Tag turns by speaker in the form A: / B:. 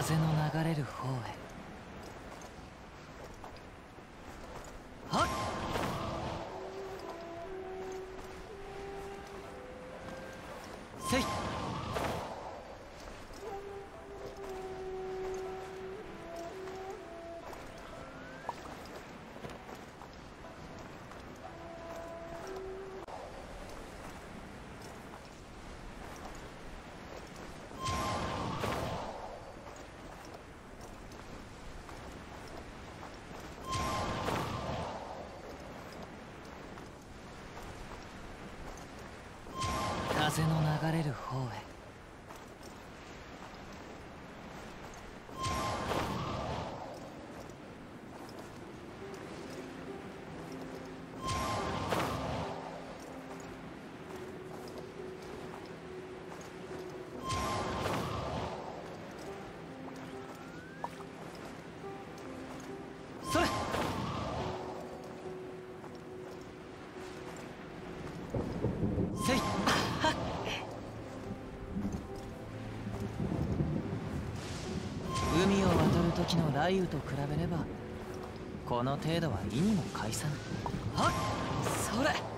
A: 風の流れる方へ。はっ。せい。風の流れる方へ。それ。せい。海を渡る時の雷雨と比べればこの程度は意にも介さぬ。はっ。それ。